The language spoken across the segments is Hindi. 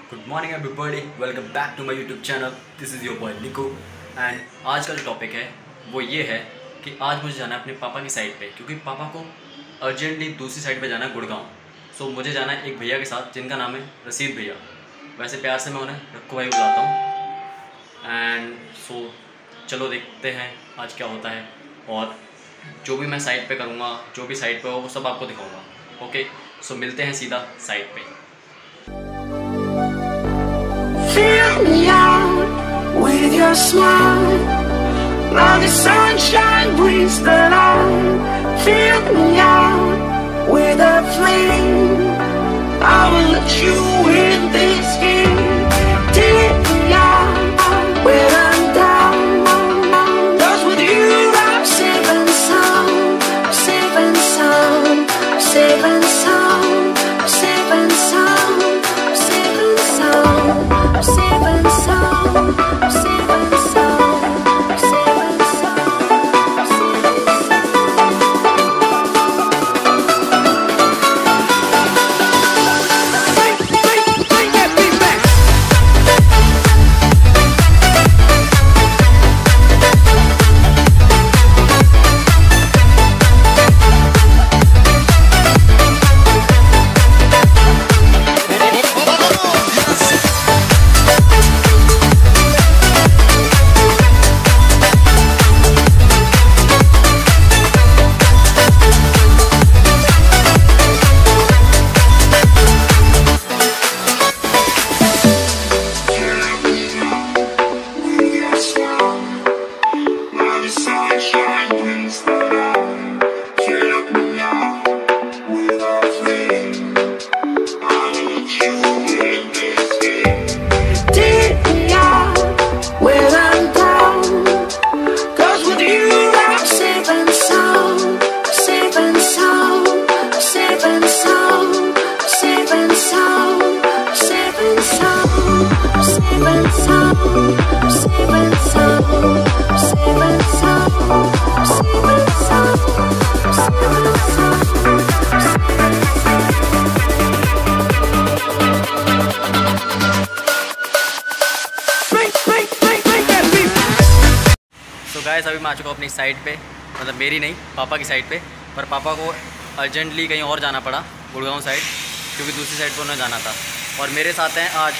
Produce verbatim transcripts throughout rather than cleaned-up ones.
Good morning everybody, welcome back to my YouTube channel. This is your boy Niku. And आज का जो टॉपिक है वो ये है कि आज मुझे जाना है अपने पापा की साइड पे, क्योंकि पापा को अर्जेंटली दूसरी साइड पे जाना है, गुड़गांव। सो so, मुझे जाना है एक भैया के साथ जिनका नाम है रसीद भैया। वैसे प्यार से मैं उन्हें रक्कू भाई बुलाता हूँ। एंड सो so, चलो देखते हैं आज क्या होता है, और जो भी मैं साइड पे करूँगा, जो भी साइड पे हो वो सब आपको दिखाऊँगा। ओके, सो मिलते हैं सीधा साइड पे। Fill me out with your smile. Now the sunshine brings the light. Fill me out with a flame. I will let you in this game. Take me out when I'm down. 'Cause with you I'm safe and sound. I'm safe and sound. I'm safe and sound. I'm safe and sound. I'm safe and sound. I'm safe and sound. I'm safe and sound. I'm safe and sound. I'm safe and sound. Bring, bring, bring that beat back. तो गाइस अभी मैं आ चुका हूँ अपनी साइड पे, मतलब मेरी नहीं, पापा की साइड पे। पर पापा को अर्जेंटली कहीं और जाना पड़ा, गुड़गांव साइड, क्योंकि दूसरी साइड पर उन्हें जाना था। और मेरे साथ हैं आज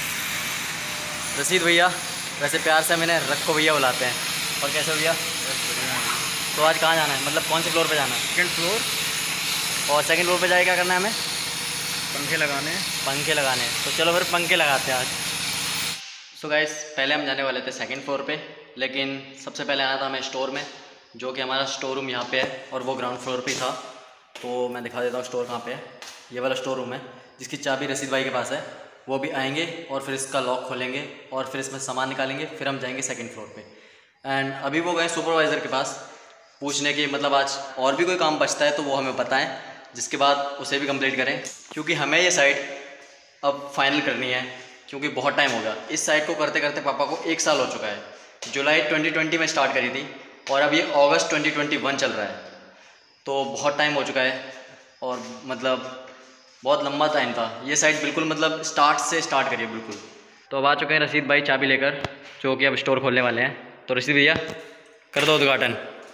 रसीद भैया। वैसे प्यार से मैंने रक्को भैया बुलाते हैं। और कैसे भैया? तो आज कहाँ जाना है, मतलब कौन से फ्लोर पे जाना है? Second floor. और सेकंड फ्लोर पे जाके क्या करना है हमें? पंखे लगाने पंखे लगाने। तो चलो फिर पंखे लगाते हैं आज। सो so गाइस, पहले हम जाने वाले थे सेकंड फ्लोर पे, लेकिन सबसे पहले आना था हमें स्टोर में, जो कि हमारा स्टोर रूम यहाँ पे है और वो ग्राउंड फ्लोर पे था। तो मैं दिखा देता हूँ स्टोर कहाँ पे है। ये वाला स्टोर रूम है जिसकी चाबी रसीद भाई के पास है। वो भी आएंगे और फिर इसका लॉक खोलेंगे और फिर इसमें सामान निकालेंगे, फिर हम जाएंगे सेकंड फ्लोर पे। एंड अभी वो गए सुपरवाइज़र के पास पूछने की, मतलब आज और भी कोई काम बचता है तो वो हमें बताएं, जिसके बाद उसे भी कंप्लीट करें, क्योंकि हमें ये साइड अब फाइनल करनी है, क्योंकि बहुत टाइम हो गया। इस साइड को करते करते पापा को एक साल हो चुका है। जुलाई ट्वेंटी ट्वेंटी में स्टार्ट करी थी और अब ये अगस्त ट्वेंटी ट्वेंटी वन चल रहा है। तो बहुत टाइम हो चुका है और मतलब बहुत लंबा टाइम था। ये साइड बिल्कुल मतलब स्टार्ट से स्टार्ट करिए बिल्कुल। तो अब आ चुके हैं रसीद भाई चाबी लेकर, जो कि अब स्टोर खोलने वाले हैं। तो रसीद भैया कर दो उद्घाटन।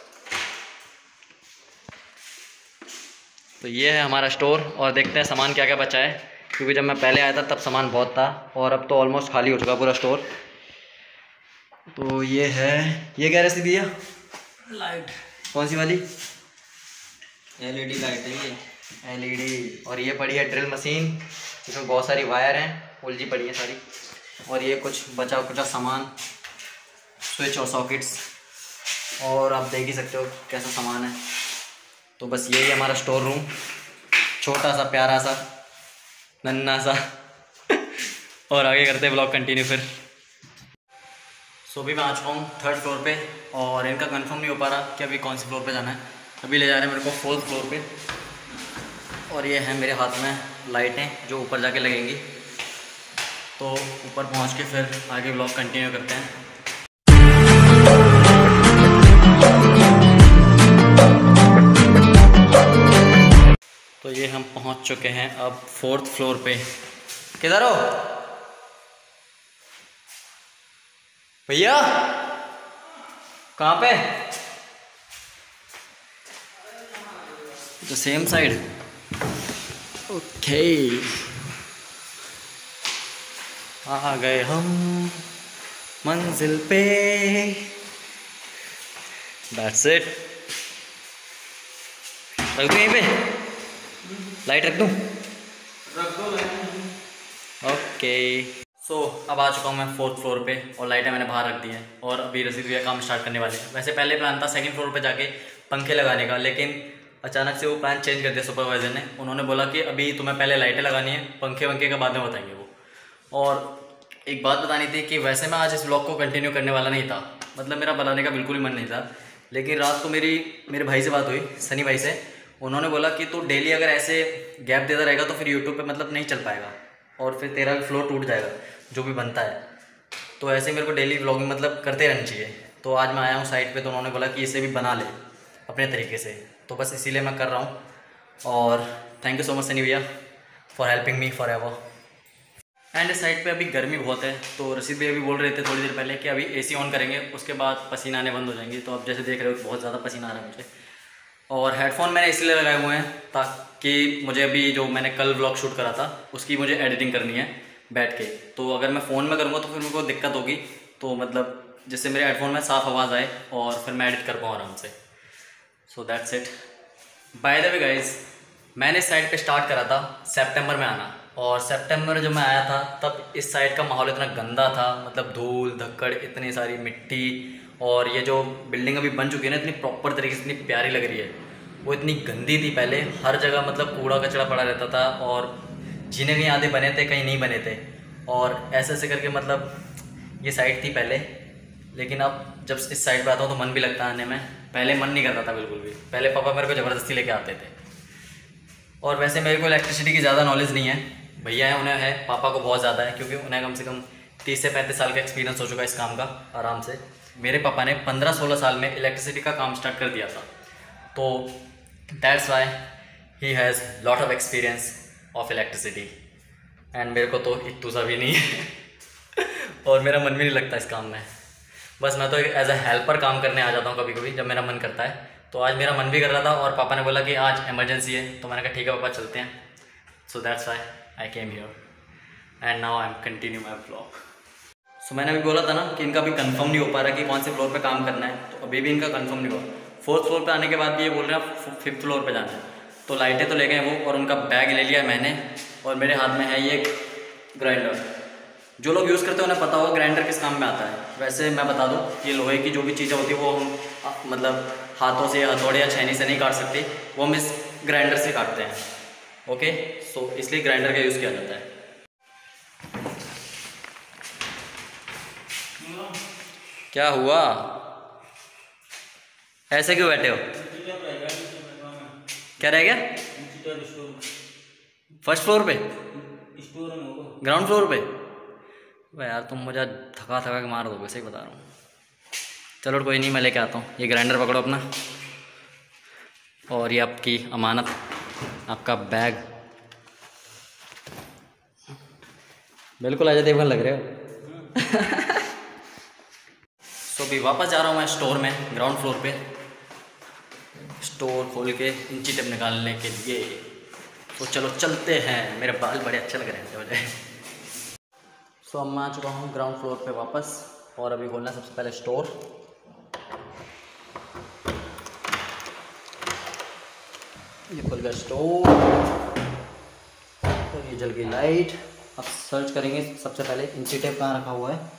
तो ये है हमारा स्टोर और देखते हैं सामान क्या क्या बचा है, क्योंकि जब मैं पहले आया था तब सामान बहुत था और अब तो ऑलमोस्ट खाली हो चुका पूरा स्टोर। तो ये है, ये क्या रसीद भैया? लाइट। कौन सी वाली? एलईडी लाइट है ये, एलईडी। और ये पड़ी है ड्रिल मशीन, इसमें बहुत सारी वायर हैं, उलझी पड़ी है सारी। और ये कुछ बचा कुचा सामान, स्विच और सॉकेट्स, और आप देख ही सकते हो कैसा सामान है। तो बस यही हमारा स्टोर रूम, छोटा सा प्यारा सा नन्ना सा। और आगे करते हैं ब्लॉग कंटिन्यू फिर। सो अभी मैं आ चुका हूँ थर्ड फ्लोर पे और इनका कंफर्म नहीं हो पा रहा कि अभी कौन से फ्लोर पे जाना है। अभी ले जा रहे हैं मेरे को फोर्थ फ्लोर पे। और ये है मेरे हाथ में लाइटें जो ऊपर जाके लगेंगी। तो ऊपर पहुँच के फिर आगे ब्लॉग कंटिन्यू करते हैं। तो ये हम पहुंच चुके हैं अब फोर्थ फ्लोर पे। किधर हो? भैया कहाँ पे? The same side. ओके आ गए हम मंजिल पे। That's it. रख दूँ यहीं पे? लाइट रख दूँ? रख दो। ओके सो अब आ चुका हूँ मैं फोर्थ फ्लोर पे और लाइटें मैंने बाहर रख दी हैं और अभी रसीद भैया काम स्टार्ट करने वाले हैं। वैसे पहले प्लान था सेकंड फ्लोर पे जाके पंखे लगाने का, लेकिन अचानक से वो प्लान चेंज कर दिया सुपरवाइजर ने। उन्होंने बोला कि अभी तुम्हें पहले लाइटें लगानी है, पंखे वंखे के बाद में बताएंगे वो। और एक बात बतानी थी कि वैसे मैं आज इस ब्लॉग को कंटिन्यू करने वाला नहीं था, मतलब मेरा बनाने का बिल्कुल ही मन नहीं था। लेकिन रात को मेरी मेरे भाई से बात हुई, सनी भाई से। उन्होंने बोला कि तू डेली अगर ऐसे गैप देता रहेगा तो फिर यूट्यूब पे मतलब नहीं चल पाएगा और फिर तेरा भी फ्लो टूट जाएगा जो भी बनता है। तो ऐसे मेरे को डेली व्लॉगिंग मतलब करते रहना चाहिए। तो आज मैं आया हूँ साइट पे, तो उन्होंने बोला कि इसे भी बना ले अपने तरीके से, तो बस इसीलिए मैं कर रहा हूँ। और thank you so much Sunny भैया for helping me forever. And इस साइड पे अभी गर्मी बहुत है, तो रसीद भैया भी बोल रहे थे थोड़ी देर पहले कि अभी एसी ऑन करेंगे, उसके बाद पसीना आने बंद हो जाएंगी। तो अब जैसे देख रहे हो बहुत ज़्यादा पसीना आ रहा है मुझे। और हेडफोन मैंने इसलिए लगाए हुए हैं ताकि मुझे अभी जो मैंने कल व्लॉग शूट करा था उसकी मुझे एडिटिंग करनी है बैठ के। तो अगर मैं फ़ोन में करूँगा तो फिर मेरे को दिक्कत होगी, तो मतलब जिससे मेरे हेडफोन में साफ़ आवाज़ आए और फिर मैं एडिट कर पाऊँ आराम से। So that's it. By the way guys, मैंने इस साइड पे स्टार्ट करा था सितंबर में आना, और सितंबर जब मैं आया था तब इस साइड का माहौल इतना गंदा था, मतलब धूल धक्कड़, इतनी सारी मिट्टी। और ये जो बिल्डिंग अभी बन चुकी है ना, इतनी प्रॉपर तरीके से इतनी प्यारी लग रही है, वो इतनी गंदी थी पहले। हर जगह मतलब कूड़ा कचरा पड़ा रहता था और जीने कहीं आधे बने थे कहीं नहीं बने थे, और ऐसे ऐसे करके मतलब ये साइड थी पहले। लेकिन अब जब इस साइड पे आता हूँ तो मन भी लगता है आने में। पहले मन नहीं करता था बिल्कुल भी, पहले पापा मेरे को ज़बरदस्ती लेके आते थे। और वैसे मेरे को इलेक्ट्रिसिटी की ज़्यादा नॉलेज नहीं है, भैया है उन्हें है, पापा को बहुत ज़्यादा है, क्योंकि उन्हें कम से कम तीस से पैंतीस साल का एक्सपीरियंस हो चुका है इस काम का आराम से। मेरे पापा ने पंद्रह सोलह साल में इलेक्ट्रिसिटी का काम स्टार्ट कर दिया था, तो that's why he has lot of experience of electricity. And मेरे को तो इतू सा भी नहीं है और मेरा मन भी नहीं लगता इस काम में। बस मैं तो एज अ हेल्पर काम करने आ जाता हूँ कभी कभी जब मेरा मन करता है। तो आज मेरा मन भी कर रहा था और पापा ने बोला कि आज इमरजेंसी है, तो मैंने कहा ठीक है पापा चलते हैं। So that's why I came here and now I am continue my blog. So मैंने अभी बोला था ना कि इनका भी कंफर्म नहीं हो पा रहा कि कौन से फ्लोर पे काम करना है, तो अभी भी इनका कंफर्म नहीं हुआ। फोर्थ फ्लोर पे आने के बाद भी ये बोल रहे हैं फिफ्थ फ्लोर पे जाना है। तो लाइटें तो ले गए वो, और उनका बैग ले लिया मैंने, और मेरे हाथ में है ये ग्राइंडर। जो लोग यूज़ करते हैं उन्हें पता होगा ग्राइंडर किस काम में आता है। वैसे मैं बता दूं, ये लोहे की जो भी चीज़ें होती है वो हम मतलब हाथों से, हथौड़े या छेनी से नहीं काट सकते, वो हम इस ग्राइंडर से काटते हैं। ओके, सो इसलिए ग्राइंडर का यूज़ किया जाता है। क्या हुआ, ऐसे क्यों बैठे हो? क्या रह गया? फर्स्ट फ्लोर पे, ग्राउंड फ्लोर पे? भाई यार तुम मुझे थका थका के मार दोगे, सही बता रहा हूँ। चलो कोई नहीं, मैं लेके आता हूँ। ये ग्राइंडर पकड़ो अपना, और ये आपकी अमानत, आपका बैग। बिल्कुल अजय देवगन लग रहे हो। तो अभी वापस जा रहा हूँ मैं स्टोर में, ग्राउंड फ्लोर पे, स्टोर खोल के इंची टेप निकालने के लिए। तो चलो चलते हैं। मेरे बाल बड़े अच्छे लग रहे हैं मुझे। सो अब मैं आ चुका हूँ ग्राउंड फ्लोर पे वापस, और अभी खोलना है सबसे पहले स्टोर। ये खुल गया स्टोर, तो ये जल गई लाइट। अब सर्च करेंगे सबसे पहले इंची टेप कहाँ रखा हुआ है।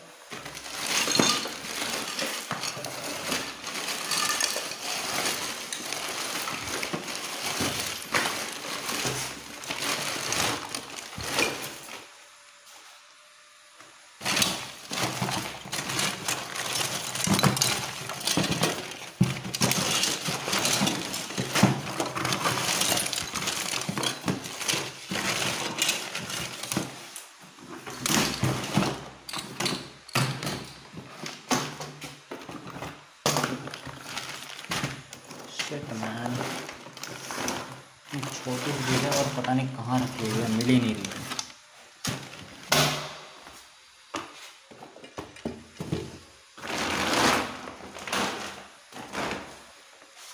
छोटी सी है और पता नहीं कहाँ रखी हुई है, मिल ही नहीं रही है।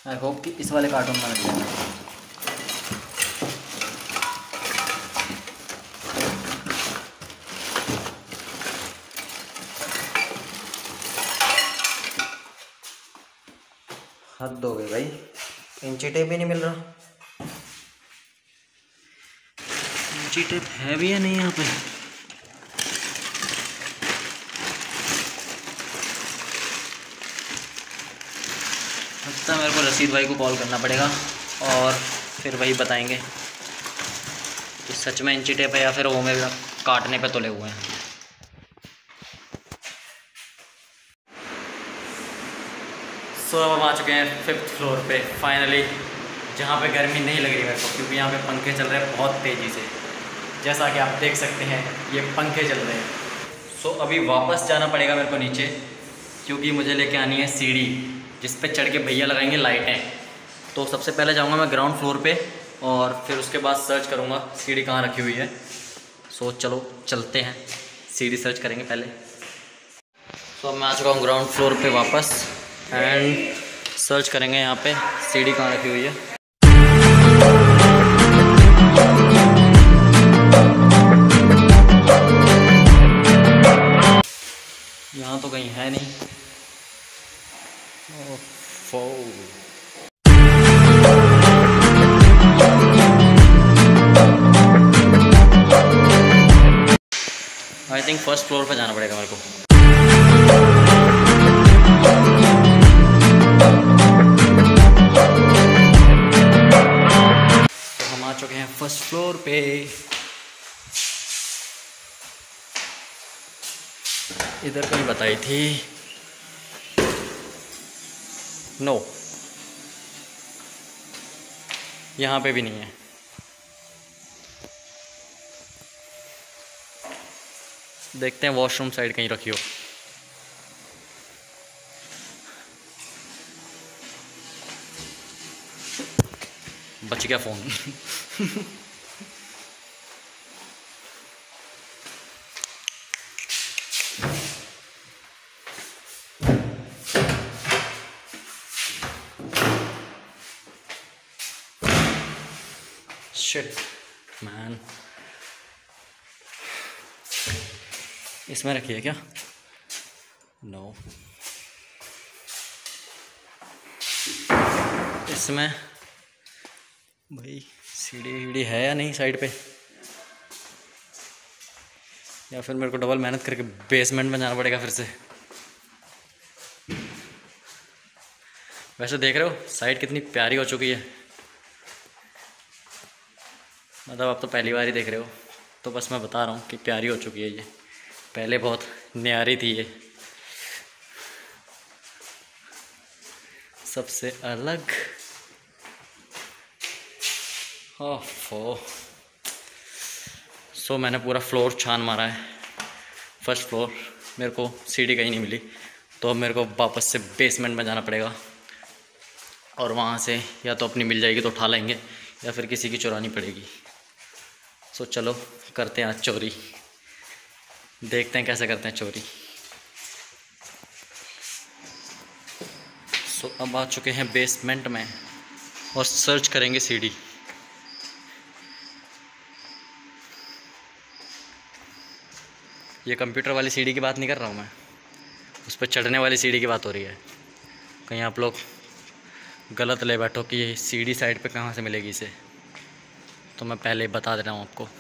आई होप कि इस वाले कार्टून में मिल जाएगा। हद हो गई भाई, इंची टेप भी नहीं मिल रहा। इंची टेप है भी या नहीं यहाँ पे? लगता है मेरे को रशीद भाई को कॉल करना पड़ेगा और फिर वही बताएंगे कि सच में इंची टेप है या फिर वो मेरे काटने पे तुले हुए हैं। सो so, अब हम आ चुके हैं फिफ्थ फ्लोर पे फाइनली, जहाँ पे गर्मी नहीं लग रही मेरे को, क्योंकि यहाँ पे पंखे चल रहे हैं बहुत तेज़ी से। जैसा कि आप देख सकते हैं ये पंखे चल रहे हैं। सो so, अभी वापस जाना पड़ेगा मेरे को नीचे, क्योंकि मुझे लेके आनी है सीढ़ी जिस पे चढ़ के भैया लगाएंगे लाइटें। तो सबसे पहले जाऊँगा मैं ग्राउंड फ्लोर पे और फिर उसके बाद सर्च करूँगा सीढ़ी कहाँ रखी हुई है। सो so, चलो चलते हैं, सीढ़ी सर्च करेंगे पहले। सो so, अब मैं आ चुका हूँ ग्राउंड फ्लोर पे वापस एंड सर्च करेंगे यहाँ पे सीढ़ी कहाँ रखी हुई है। यहाँ तो कहीं है नहीं। आई थिंक फर्स्ट फ्लोर पे जाना पड़ेगा मेरे को। तो हम आ चुके हैं फर्स्ट फ्लोर पे। इधर कहीं बताई थी, नो no. यहाँ पे भी नहीं है। देखते हैं वॉशरूम साइड कहीं रखी हो। बच गया फोन। शिट मैन, इसमें रखी है क्या? No no. इसमें भाई सीढ़ी वीढ़ी है या नहीं साइड पे, या फिर मेरे को डबल मेहनत करके बेसमेंट में जाना पड़ेगा फिर से। वैसे देख रहे हो साइड कितनी प्यारी हो चुकी है, मतलब आप तो पहली बार ही देख रहे हो, तो बस मैं बता रहा हूँ कि प्यारी हो चुकी है ये। पहले बहुत न्यारी थी ये, सबसे अलग। ओफो, सो मैंने पूरा फ्लोर छान मारा है। फर्स्ट फ्लोर मेरे को सीढ़ी कहीं नहीं मिली, तो अब मेरे को वापस से बेसमेंट में जाना पड़ेगा और वहाँ से या तो अपनी मिल जाएगी तो उठा लेंगे या फिर किसी की चुरानी पड़ेगी। सो चलो करते हैं आज चोरी, देखते हैं कैसे करते हैं चोरी। सो अब आ चुके हैं बेसमेंट में और सर्च करेंगे सीढ़ी। ये कंप्यूटर वाली सीढ़ी की बात नहीं कर रहा हूँ मैं, उस पर चढ़ने वाली सीढ़ी की बात हो रही है। कहीं आप लोग गलत ले बैठो कि ये सीढ़ी साइड पे कहाँ से मिलेगी इसे, तो मैं पहले बता दे रहा हूँ आपको।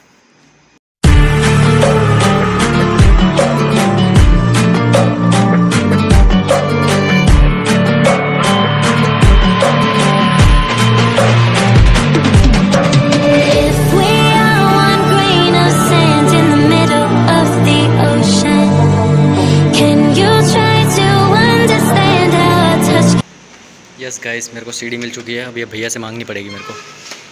यस गाइस, मेरे को सीढ़ी मिल चुकी है। अब ये भैया से मांगनी पड़ेगी मेरे को।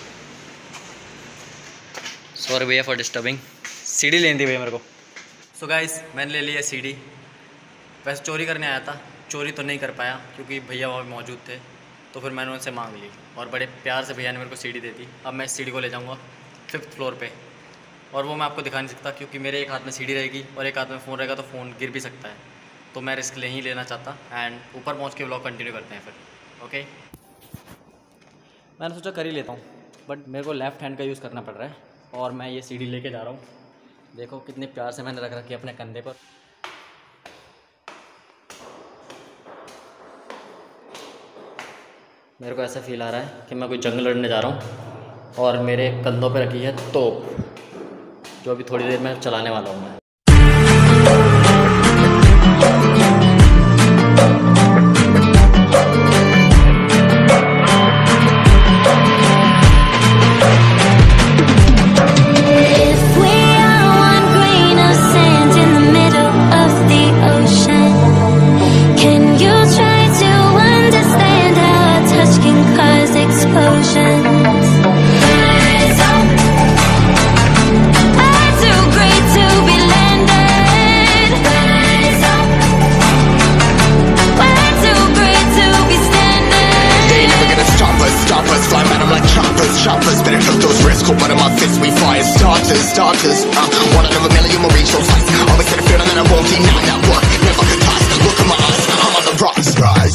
सॉरी भैया फॉर डिस्टर्बिंग, सीढ़ी लेनी थी भैया मेरे को। सो गाइस, मैंने ले लिया सीढ़ी। वैसे चोरी करने आया था, चोरी तो नहीं कर पाया क्योंकि भैया वहाँ पे मौजूद थे, तो फिर मैंने उनसे मांग ली और बड़े प्यार से भैया ने मेरे को सीढ़ी दे दी। अब मैं इस सीढ़ी को ले जाऊँगा फिफ्थ फ्लोर पे, और वो मैं आपको दिखा नहीं सकता क्योंकि मेरे एक हाथ में सीढ़ी रहेगी और एक हाथ में फ़ोन रहेगा, तो फ़ोन गिर भी सकता है, तो मैं रिस्क नहीं लेना चाहता। एंड ऊपर पहुँच के व्लॉग कंटिन्यू करते हैं फिर। ओके मैंने सोचा कर ही लेता हूँ, बट मेरे को लेफ़्ट हैंड का यूज़ करना पड़ रहा है और मैं ये सीढ़ी लेके जा रहा हूँ। देखो कितने प्यार से मैंने रख रखी है अपने कंधे पर। मेरे को ऐसा फील आ रहा है कि मैं कोई जंग लड़ने जा रहा हूँ और मेरे कंधों पे रखी है तोप, जो अभी थोड़ी देर में चलाने वाला हूँ मैं। Choppers, better took those risks. Cold blood in my fists, we fire starters, starters. I'm one out of a million, will reach those heights. Always had a feeling that I won't deny that work. Never toss, look in my eyes, I'm on the rocks, rise.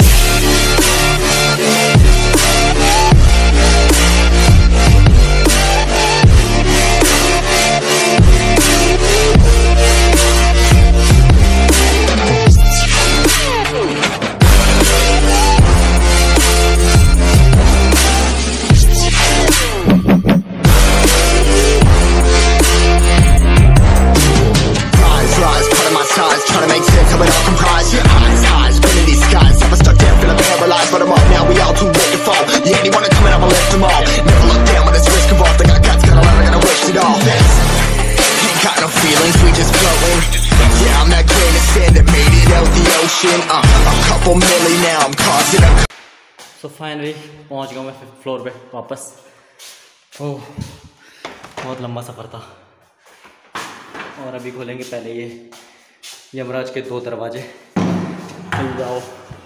So finally पहुंच गया मैं फिफ्थ फ्लोर पे वापस। ओह बहुत लंबा सफ़र था। और अभी खोलेंगे पहले ये यमराज के दो दरवाजे। खुल जाओ।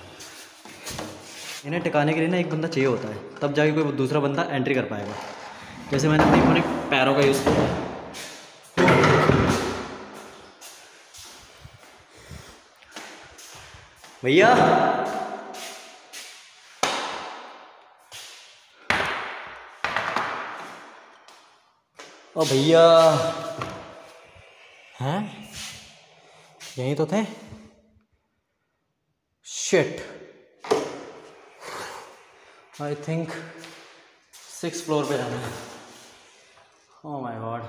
इन्हें टिकाने के लिए ना एक बंदा चाहिए होता है, तब जाके कोई दूसरा बंदा एंट्री कर पाएगा। जैसे मैंने अपने अपने पैरों का यूज़ किया। भैया ओ भैया हैं, यहीं तो थे। Shit, I think six floor पे जाना है। ओह माय गॉड,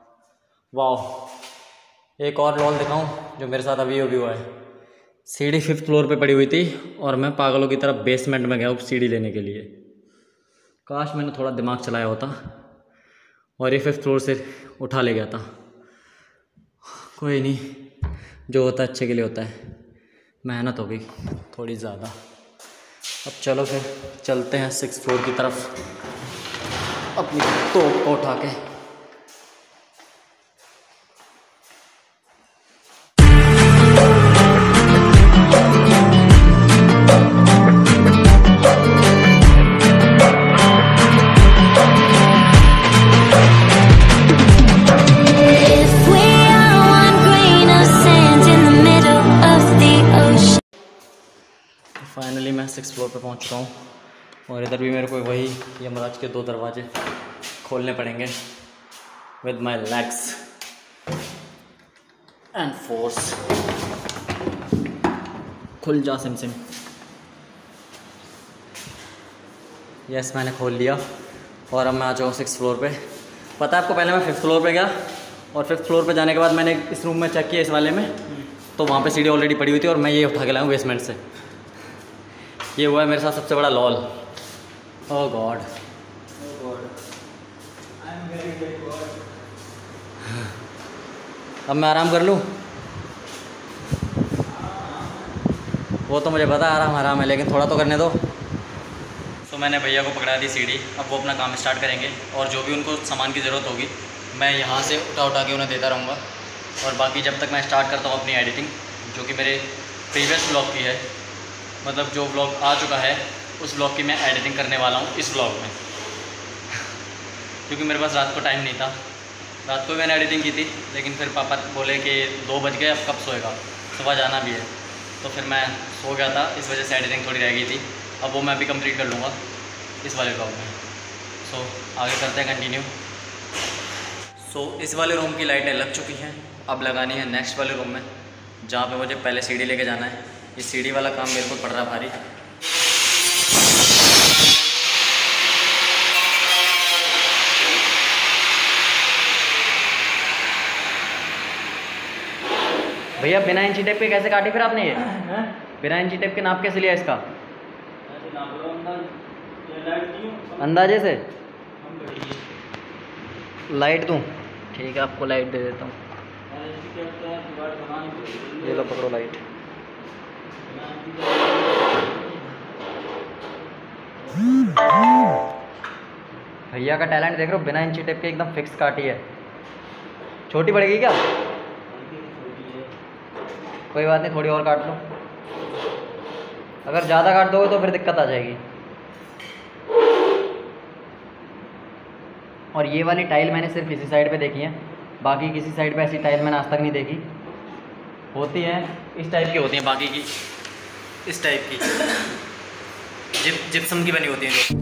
वाह। एक और लॉल दिखाऊं जो मेरे साथ अभी अभी हुआ है। सीढ़ी फिफ्थ फ्लोर पे पड़ी हुई थी और मैं पागलों की तरफ बेसमेंट में गया हूँ सीढ़ी लेने के लिए। काश मैंने थोड़ा दिमाग चलाया होता और ये फिफ्थ फ्लोर से उठा ले गया था। कोई नहीं, जो होता है अच्छे के लिए होता है। मेहनत हो गई थोड़ी ज़्यादा। अब चलो फिर चलते हैं सिक्स फ्लोर की तरफ अपनी तोप को उठा के। फाइनली मैं सिक्स फ्लोर पे पहुंच चुका हूँ और इधर भी मेरे को वही यमराज के दो दरवाजे खोलने पड़ेंगे with my legs and force. खुल जा सिम सिम। यस, मैंने खोल लिया और अब मैं आ जाऊँ सिक्स फ्लोर पे। पता है आपको, पहले मैं फिफ्थ फ्लोर पे गया और फिफ्थ फ्लोर पे जाने के बाद मैंने इस रूम में चेक किया, इस वाले में, तो वहाँ पे सीढ़ी ऑलरेडी पड़ी हुई थी और मैं ये उठा के लाया हूँ बेसमेंट से। ये हुआ है मेरे साथ सबसे बड़ा लॉल। ओह गॉड, अब मैं आराम कर लूँ। वो तो मुझे पता है आराम आराम है, लेकिन थोड़ा तो करने दो। तो मैंने भैया को पकड़ा दी सीढ़ी। अब वो अपना काम स्टार्ट करेंगे और जो भी उनको सामान की ज़रूरत होगी मैं यहाँ से उठा उठा के उन्हें देता रहूँगा। और बाकी जब तक मैं स्टार्ट करता हूँ अपनी एडिटिंग, जो कि मेरे प्रीवियस ब्लॉग की है, मतलब जो ब्लॉग आ चुका है उस ब्लॉग की मैं एडिटिंग करने वाला हूँ इस ब्लॉग में। क्योंकि मेरे पास रात को टाइम नहीं था। रात को भी मैंने एडिटिंग की थी, लेकिन फिर पापा बोले कि दो बज गए, अब कब सोएगा, सुबह जाना भी है। तो फिर मैं सो गया था, इस वजह से एडिटिंग थोड़ी रह गई थी। अब वो मैं भी कंप्लीट कर लूँगा इस वाले ब्लॉग में। सो आगे करते हैं कंटिन्यू। सो so, इस वाले रूम की लाइटें लग चुकी हैं, अब लगानी है नेक्स्ट वाले रूम में जहाँ पे मुझे पहले सीढ़ी लेके जाना है। ये सीढ़ी वाला काम मेरे को पड़ रहा भारी। भैया बिना इंची टेप के कैसे काटी फिर आपने ये? बिना इंची टेप के नाप कैसे लिया इसका? अंदाजे से लाइट दूँ? ठीक है, आपको लाइट दे देता हूँ। ये लो पकड़ो लाइट। भैया का टैलेंट देख रहे हो, बिना इंची टेप के एकदम फिक्स काटी है। छोटी पड़ेगी क्या? कोई बात नहीं, थोड़ी और काट लो। अगर ज़्यादा काट दोगे तो फिर दिक्कत आ जाएगी। और ये वाली टाइल मैंने सिर्फ इसी साइड पे देखी है, बाकी किसी साइड पे ऐसी टाइल मैंने आज तक नहीं देखी। होती है इस टाइप की, होती हैं बाकी की इस टाइप की जिप जिप्सम की बनी होती हैं जो।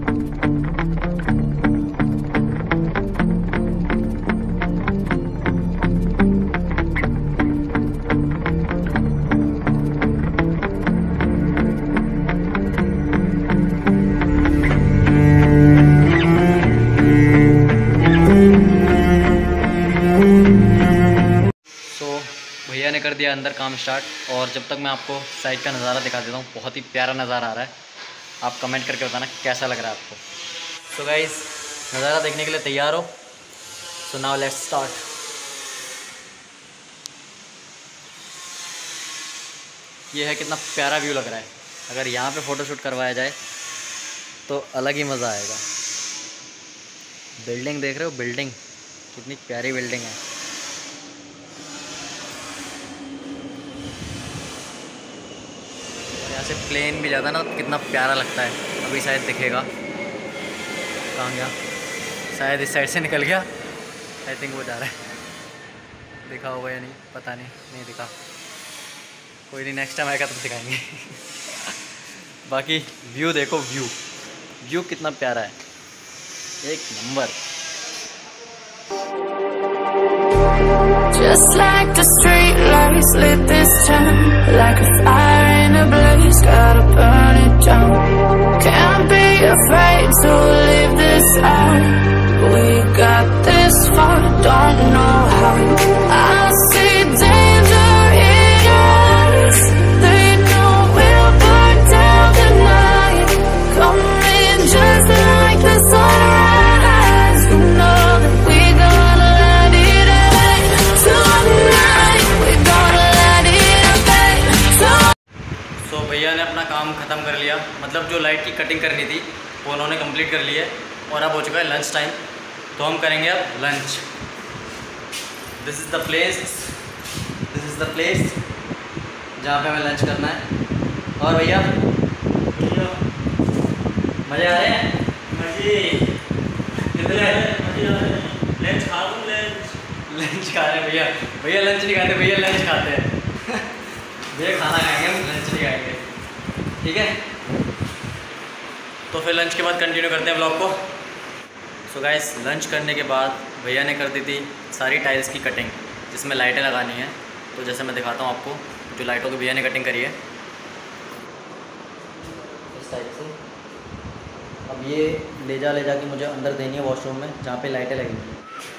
भैया ने कर दिया अंदर काम स्टार्ट, और जब तक मैं आपको साइड का नज़ारा दिखा देता हूँ। बहुत ही प्यारा नज़ारा आ रहा है, आप कमेंट करके बताना कैसा लग रहा है आपको। सो गाइस, नज़ारा देखने के लिए तैयार हो? So now let's start. ये है, कितना प्यारा व्यू लग रहा है। अगर यहाँ पे फ़ोटोशूट करवाया जाए तो अलग ही मज़ा आएगा। बिल्डिंग देख रहे हो, बिल्डिंग कितनी प्यारी बिल्डिंग है। यहाँ से प्लेन भी जाता है ना, कितना प्यारा लगता है। अभी शायद दिखेगा, कहाँ गया? शायद इस साइड से निकल गया। आई थिंक वो जा रहा है, दिखा होगा या नहीं पता नहीं, नहीं दिखा। कोई नहीं, नेक्स्ट टाइम आएगा तब दिखाएंगे। बाकी व्यू देखो, व्यू व्यू कितना प्यारा है, एक number. Just like the street lights lit this town, like a fire in a blaze, gotta burn it down. Can't be afraid to leave this out. We got this far, don't know how. I see danger in us. They know we'll burn down the night. Coming just like the sunrise. You know that we gonna let it out tonight. We gonna let it out. So भैया ने अपना काम ख़त्म कर लिया, मतलब जो लाइट की कटिंग करनी थी वो उन्होंने कंप्लीट कर ली है। और अब हो चुका है लंच टाइम, तो हम करेंगे अब lunch. This is the place this is the place जहाँ पे हमें लंच करना है। और भैया मज़े आ रहे हैं? मजे कितने लंच खा लूँ? लंच लंच खा रहे हैं भैया। भैया लंच नहीं खाते, भैया लंच खाते हैं। भैया खाना खाएंगे, हम लंच नहीं खाएंगे, ठीक है? तो फिर लंच के बाद कंटिन्यू करते हैं ब्लॉग को। सो गाइस, लंच करने के बाद भैया ने कर दी थी सारी टाइल्स की कटिंग, जिसमें लाइटें लगानी हैं। तो जैसे मैं दिखाता हूँ आपको, जो लाइटों की भैया ने कटिंग करी है इस टाइप से। अब ये ले जा ले जा के मुझे अंदर देनी है वॉशरूम में, जहाँ पे लाइटें लगेंगी।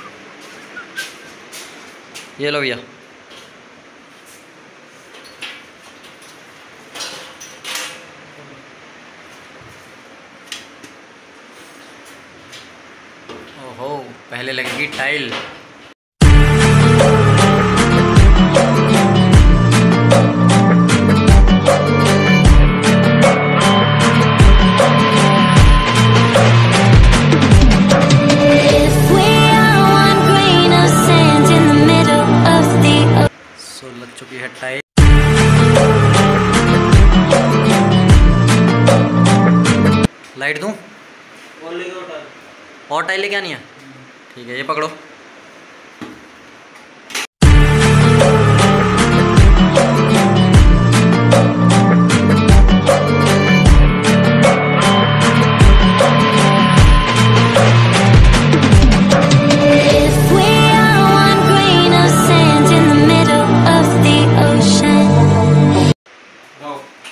ये लो भैया। ओहो, पहले लगेगी टाइल। सो लग चुकी है टाइल। लाइट दूँ? और टाइल लेके आनी है? ठीक है, ये पकड़ो।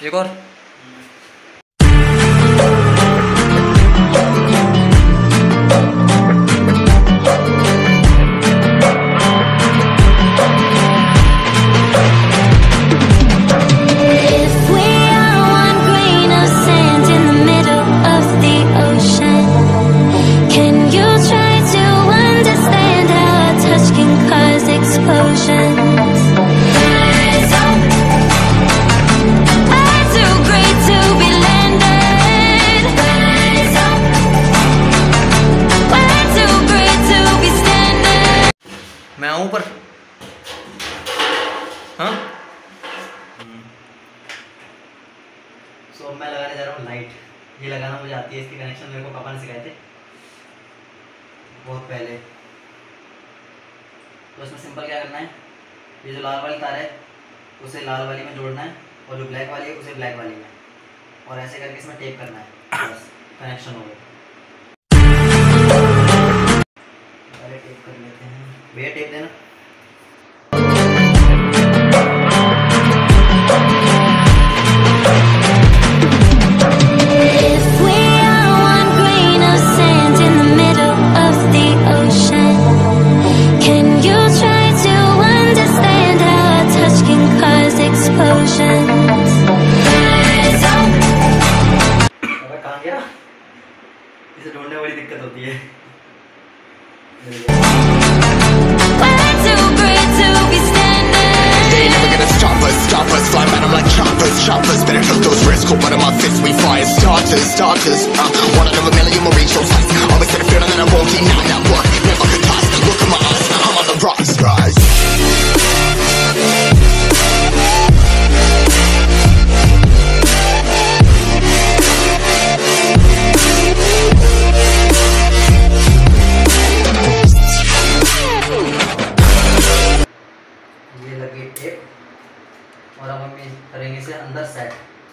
एक और मैं आऊँ ऊपर। हाँ सो मैं लगाने जा रहा हूँ लाइट। ये लगाना मुझे आती है, इसकी कनेक्शन मेरे को पापा ने सिखाए थे बहुत पहले। तो इसमें सिंपल क्या करना है, ये जो लाल वाली तार है उसे लाल वाली में जोड़ना है और जो ब्लैक वाली है उसे ब्लैक वाली में, और ऐसे करके इसमें टेप करना है, बस कनेक्शन हो गया। पहले टेप कर लेते हैं, भैया टेप देना। इसे ढूंढने में बड़ी दिक्कत होती है। They never gonna stop us, stop us. Fly at 'em like choppers, choppers. Better took those risks. Cold blood in my fists, we fire starters, starters. Uh, one out of a million will reach those heights. Always had a feeling that I won't deny that work. Never could toss. Look in my eyes, I'm on the rocks, rise. ये लगी टेप और अब हम करेंगे इसे अंदर set.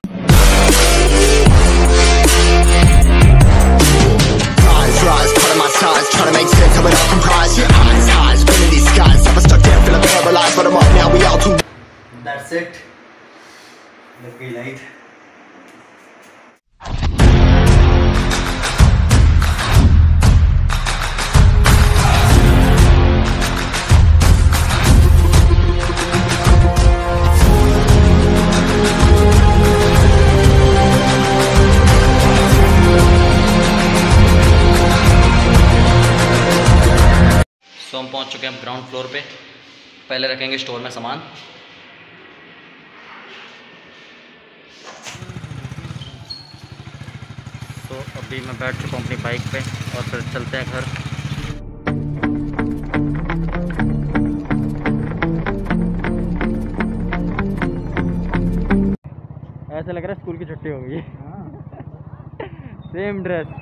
Rise, rise, part of my size, trying to make sense of it all comprised. Your eyes, highs, grin in these skies. Never stuck there, feeling paralyzed, but I'm up now. We all too. That's it. लग गई लाइट। तो हम पहुंच चुके हैं ग्राउंड फ्लोर पे। पहले रखेंगे स्टोर में सामान। तो अभी मैं बैठ चुका हूँ अपनी बाइक पे और फिर चलते हैं घर। ऐसा लग रहा है स्कूल की छुट्टी हो गई। Same dress.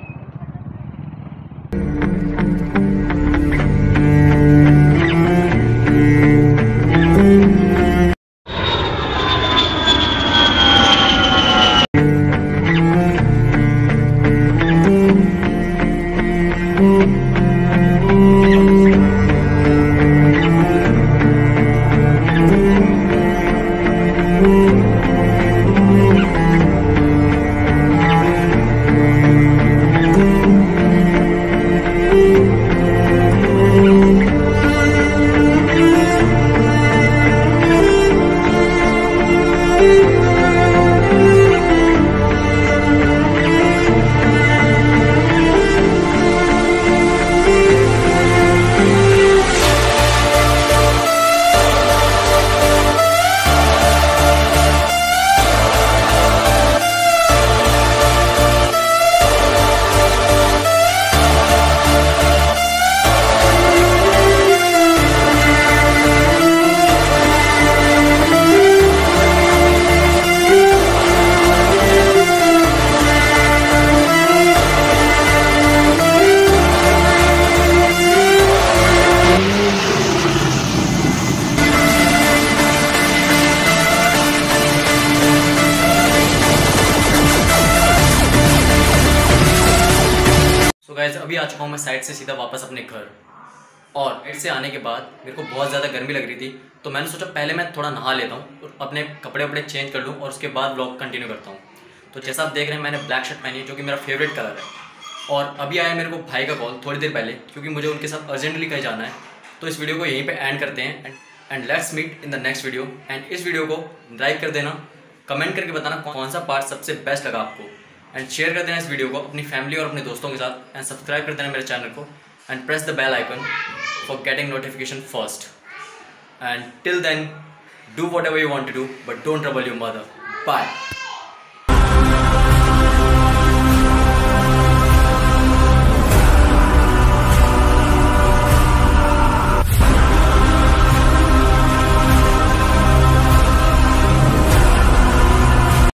गाइस अभी आ चुका हूँ मैं साइड से सीधा वापस अपने घर। और इट से आने के बाद मेरे को बहुत ज़्यादा गर्मी लग रही थी, तो मैंने सोचा पहले मैं थोड़ा नहा लेता हूँ और अपने कपड़े वपड़े चेंज कर लूँ और उसके बाद व्लॉग कंटिन्यू करता हूँ। तो जैसा आप देख रहे हैं मैंने ब्लैक शर्ट पहनी है जो कि मेरा फेवरेट कलर है। और अभी आया मेरे को भाई का कॉल थोड़ी देर पहले, क्योंकि मुझे उनके साथ अर्जेंटली कहीं जाना है। तो इस वीडियो को यहीं पे एंड करते हैं and and let's meet in the next video. And इस वीडियो को लाइक कर देना, कमेंट करके बताना कौन सा पार्ट सबसे बेस्ट लगा आपको, एंड शेयर कर देना इस वीडियो को अपनी फैमिली और अपने दोस्तों के साथ, एंड सब्सक्राइब कर देना मेरे चैनल को and press the bell icon for getting notification first. And till then do whatever you want to do but don't trouble your mother. Bye.